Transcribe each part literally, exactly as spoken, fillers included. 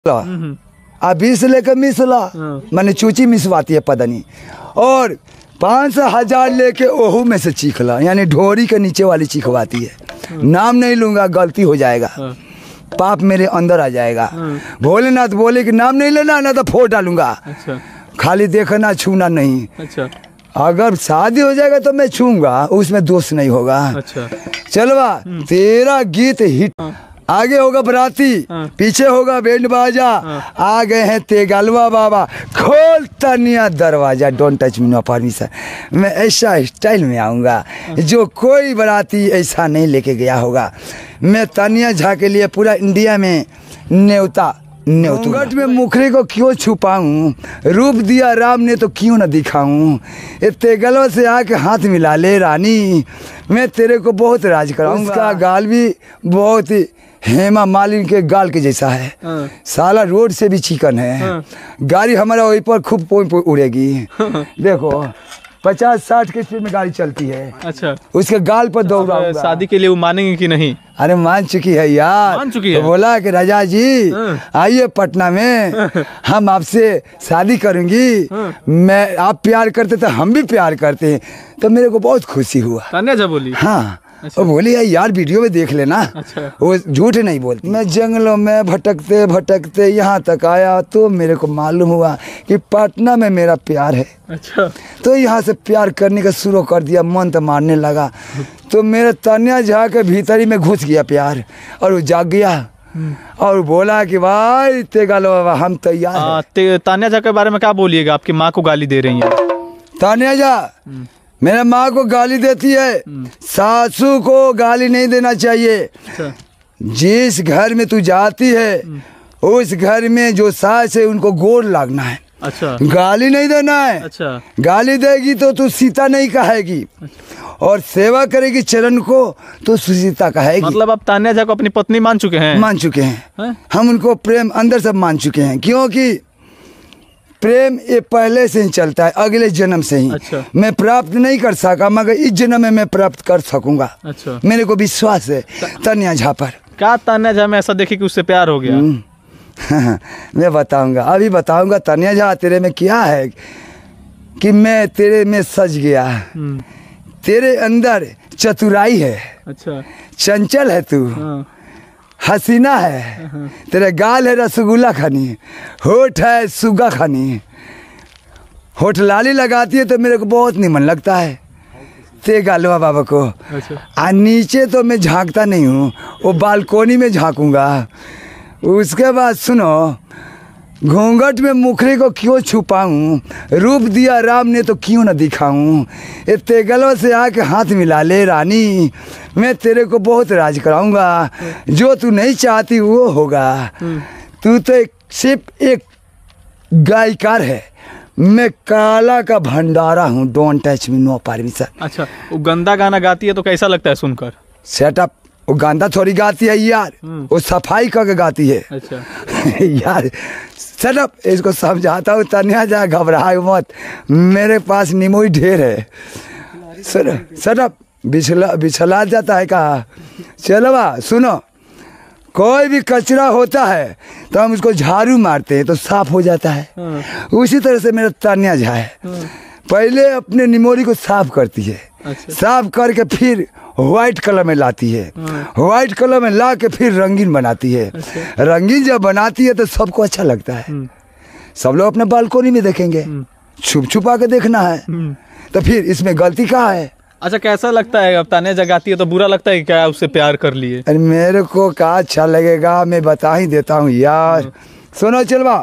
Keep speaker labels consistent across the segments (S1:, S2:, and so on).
S1: अभी से लेकर मिसला मैंने चूची मिसवाती है पदनी और पाँच सौ हजार लेके ओहू में से चीखला यानी ढोरी के नीचे वाली चीखवाती है। नाम नहीं लूंगा, गलती हो जाएगा, पाप मेरे अंदर आ जाएगा। भोलेनाथ बोले कि नाम नहीं लेना ना तो फोड़ डालूंगा। अच्छा। खाली देखना छूना नहीं। अच्छा। अगर शादी हो जाएगा तो मैं छूंगा, उसमें दोष नहीं होगा। अच्छा। चलवा तेरा गीत हिट, आगे होगा बराती, पीछे होगा बैंड बाजा, आ गए हैं तेगालवा बाबा, खोल तनिया दरवाजा, don't touch me no permission. मैं ऐसा स्टाइल में आऊँगा जो कोई बराती ऐसा नहीं लेके गया होगा। मैं तनिया झा के लिए पूरा इंडिया में न्योता घूंघट में मुखरे को क्यों छुपाऊं, रूप दिया राम ने तो क्यों न दिखाऊं। तेगलवा से आके हाथ मिला ले रानी, मैं तेरे को बहुत राज कराऊंगा। उसका गाल भी बहुत ही हेमा मालिनी के गाल के जैसा है। साला रोड से भी चिकन है। गाड़ी हमारा वहीं पर खूब पोई पोई उड़ेगी। देखो पचास साठ की स्पीड में गाड़ी चलती है। अच्छा। उसके गाल पर दौड़ा।
S2: शादी के लिए वो मानेंगे कि नहीं?
S1: अरे मान चुकी है यार, मान चुकी है। तो बोला कि राजा जी आइए पटना में, हम आपसे शादी करूंगी। मैं आप प्यार करते तो हम भी प्यार करते हैं, तो मेरे को बहुत खुशी हुआ।
S2: तान्या जा बोली?
S1: हाँ। अच्छा। वो बोली है यार वीडियो में देख लेना। अच्छा। वो झूठ नहीं बोलती। मैं जंगलों में भटकते भटकते यहाँ तक आया तो मेरे को मालूम हुआ कि पटना में मेरा प्यार है। अच्छा। तो यहाँ से प्यार करने का शुरू कर दिया, मन तो मारने लगा। तो मेरे तान्या झा के भीतरी में घुस गया प्यार और वो जाग गया और बोला कि भाई तेगालवा हम तैयार हैं।
S2: तान्या झा के बारे में क्या बोलिएगा? आपकी माँ को गाली दे रही है।
S1: तान्या झा मेरे माँ को गाली देती है, सासू को गाली नहीं देना चाहिए। अच्छा। जिस घर में तू जाती है उस घर में जो सास है उनको गोड़ लागना है। अच्छा। गाली नहीं देना है। अच्छा। गाली देगी तो तू सीता नहीं कहेगी। अच्छा। और सेवा करेगी चरण को तो सुसीता कहेगी।
S2: मतलब आप तान्या झा को अपनी पत्नी मान चुके हैं?
S1: मान चुके हैं, है? हम उनको प्रेम अंदर से मान चुके हैं, क्योंकि प्रेम ये पहले से ही चलता है, अगले जन्म से ही। अच्छा। मैं प्राप्त नहीं कर सका मगर इस जन्म में मैं प्राप्त कर सकूंगा। अच्छा। मेरे को विश्वास है तान्या झा पर।
S2: क्या तान्या झा में ऐसा देखे कि उससे प्यार हो गया?
S1: मैं बताऊंगा, अभी बताऊंगा। तान्या झा तेरे में क्या है कि मैं तेरे में सज गया। तेरे अंदर चतुराई है। अच्छा। चंचल है तू। हाँ। हसीना है। तेरे गाल है रसगुल्ला खानी, होठ है सुगा खानी, होठ लाली लगाती है तो मेरे को बहुत निमन लगता है तेगालवा बाबा को। अच्छा। आ नीचे तो मैं झांकता नहीं हूँ, वो बालकोनी में झांकूंगा। उसके बाद सुनो, घूंघट में मुखरे को क्यों छुपाऊं, रूप दिया राम ने तो क्यों न दिखाऊं। ये तेगलवा से आके हाथ मिला ले रानी, मैं तेरे को बहुत राज कराऊंगा। जो तू नहीं चाहती वो होगा। तू तो एक सिर्फ एक गायकार है, मैं काला का भंडारा हूँ, don't touch me no permission. अच्छा।
S2: वो गंदा गाना गाती है तो कैसा लगता है सुनकर?
S1: सेटअप, वो गांधा थोड़ी गाती है यार, वो सफाई करके गाती है। अच्छा। यार सटअप, इसको समझाता हूँ तान्या झा, घबराए मत, मेरे पास निमोई ढेर है। सटअप, बिछला बिछला जाता है कहा। चलवा सुनो, कोई भी कचरा होता है तो हम उसको झाड़ू मारते हैं तो साफ हो जाता है। उसी तरह से मेरा तान्या झा है, पहले अपने निमोरी को साफ करती है। अच्छा। साफ करके फिर व्हाइट कलर में लाती है। व्हाइट कलर में ला के फिर रंगीन बनाती है। अच्छा। रंगीन जब बनाती है तो सबको अच्छा लगता है। सब लोग अपने बालकोनी में देखेंगे, छुप छुपा के देखना है, तो फिर इसमें गलती कहाँ है?
S2: अच्छा, कैसा लगता है? अब तान्या जगाती है तो बुरा लगता है क्या उससे प्यार कर लिए?
S1: अरे मेरे को क्या अच्छा लगेगा, मैं बता ही देता हूँ यार। सुनो चलवा,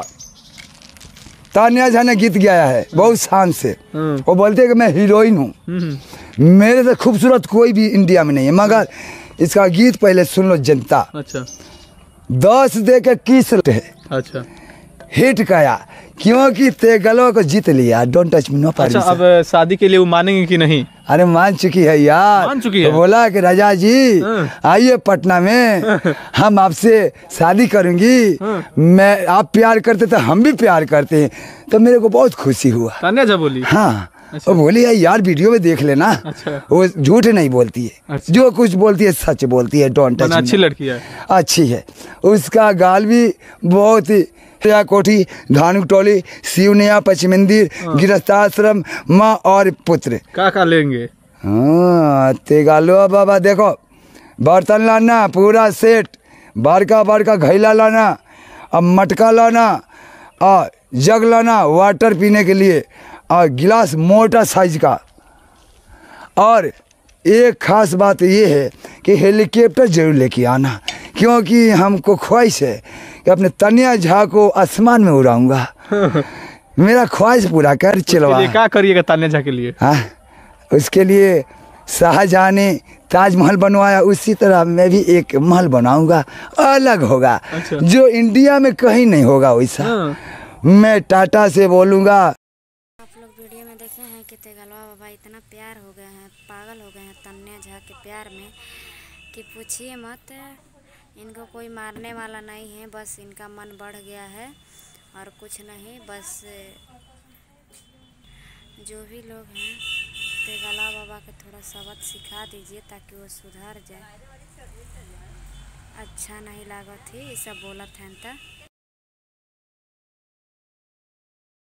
S1: तान्या झा ने गीत गाया है बहुत शान से। वो बोलते हैं कि मैं हीरोइन हूँ, मेरे से खूबसूरत कोई भी इंडिया में नहीं है, मगर इसका गीत पहले सुन लो जनता। अच्छा। दस दे के किस है। अच्छा। हिट गया क्योंकि तेगलवा को जीत लिया, don't touch me no permission.
S2: अच्छा, अब शादी के लिए वो मानेंगे कि नहीं?
S1: अरे मान चुकी है यार,
S2: मान चुकी है।
S1: तो बोला कि राजा जी आइए पटना में, हम आपसे शादी करूंगी। मैं आप प्यार करते तो हम भी प्यार करते हैं, तो मेरे को बहुत खुशी हुआ।
S2: तान्या झा बोली?
S1: हाँ।
S2: अच्छा।
S1: वो बोली है यार वीडियो में देख लेना।
S2: अच्छा।
S1: वो झूठ नहीं बोलती है।
S2: अच्छा।
S1: जो कुछ बोलती है सच बोलती है। Don't touch.
S2: अच्छी लड़की है।
S1: अच्छी है। उसका गाल भी बहुत ही या कोठी धानुक टोली शिवनिया पश्चिम मंदिर गिरस्ताश्रम माँ और पुत्र
S2: का का लेंगे।
S1: हाँ तेगालो बाबा देखो बर्तन लाना पूरा सेट बड़का बड़का घैला लाना और मटका लाना और जग लाना वाटर पीने के लिए और गिलास मोटा साइज का। और एक खास बात ये है कि हेलीकॉप्टर जरूर लेके आना क्योंकि हमको ख्वाहिश है कि अपने तनिया झा को आसमान में उड़ाऊंगा। मेरा ख्वाहिश पूरा कर चलवा।
S2: क्या करिएगा तान्या झा के लिए।
S1: हाँ उसके लिए शाहजहाँ ने ताजमहल बनवाया उसी तरह मैं भी एक महल बनाऊंगा अलग होगा।
S2: अच्छा।
S1: जो इंडिया में कहीं नहीं होगा वैसा।
S2: हाँ।
S1: मैं टाटा से बोलूँगा।
S3: आप लोग वीडियो में देखे हैं कि तेगलवा बाबा इतना प्यार हो गए हैं पागल हो गए हैं तन्या झा के प्यार में कि पूछिए मत। इनको कोई मारने वाला नहीं है बस इनका मन बढ़ गया है और कुछ नहीं। बस जो भी लोग हैं तेगलवा बाबा के थोड़ा सबक सिखा दीजिए ताकि वो सुधर जाए। अच्छा नहीं लागत थी ये सब बोलत हैं त